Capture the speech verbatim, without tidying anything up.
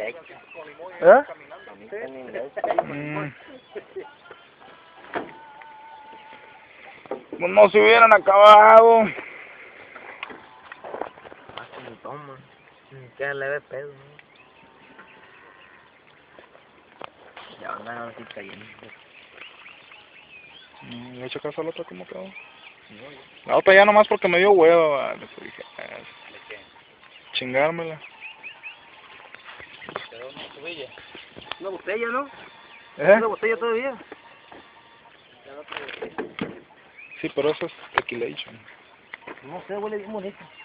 leche. ¿Eh? Mamita ni leche. Mm. Pues no se hubieran acabado. Más que ni toma. Ni queda leve pedo, ¿no? Ya van a así cayendo. Mm, ¿Le echo caso a la otra como quedó? No, La otra ya nomás porque me dio huevo, vale, pues dije, ah, ¿De qué? chingármela. ¿Quedó una cubilla? una botella, ¿no? ¿Eh? Una botella todavía. Sí, pero eso es tequilation. No sé, huele bien bonito.